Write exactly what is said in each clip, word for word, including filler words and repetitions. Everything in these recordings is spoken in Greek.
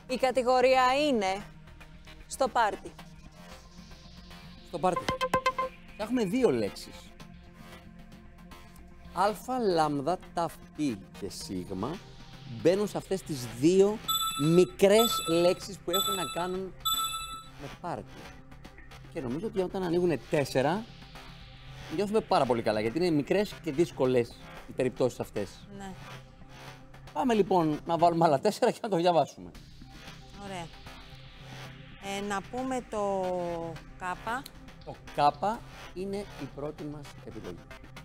Η κατηγορία είναι στο πάρτι. Στο πάρτι. Θα έχουμε δύο λέξεις. Αλφα, λάμδα, ταφ, πι και σίγμα μπαίνουν σε αυτές τις δύο μικρές λέξεις που έχουν να κάνουν με πάρτι. Και νομίζω ότι όταν ανοίγουν τέσσερα, νιώθουμε πάρα πολύ καλά, γιατί είναι μικρές και δύσκολες οι περιπτώσεις αυτές. Ναι. Πάμε λοιπόν να βάλουμε άλλα τέσσερα και να το διαβάσουμε. Ωραία. Ε, να πούμε το κάπα. Το κάπα είναι η πρώτη μας επιλογή.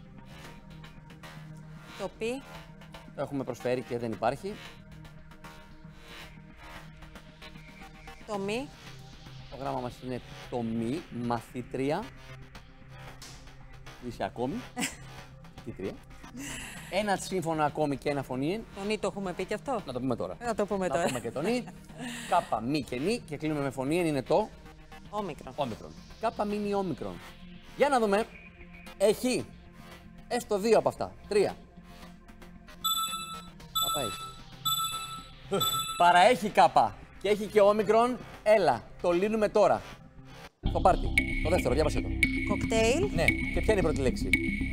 Το πι. Το έχουμε προσφέρει και δεν υπάρχει. Το μη. Το γράμμα μας είναι το μη, μαθήτρια. Είσαι ακόμη. Μαθήτρια. Ένα σύμφωνο ακόμη και ένα φωνή. Το νι το έχουμε πει και αυτό. Να το πούμε τώρα. Να το πούμε Να τώρα. πούμε και το νι. Κάπα, μη και νι και κλείνουμε με φωνή είναι το Όμικρον. όμικρον. Κάπα, μη, νι, όμικρον. Για να δούμε. Έχει έστω δύο από αυτά. Τρία. Κάπα έχει. Παραέχει κάπα και έχει και όμικρον. Έλα, το λύνουμε τώρα. Το πάρτι. Το δεύτερο, διάβασε το. Κοκτέιλ. Ναι, και ποια είναι η πρώτη λέξη.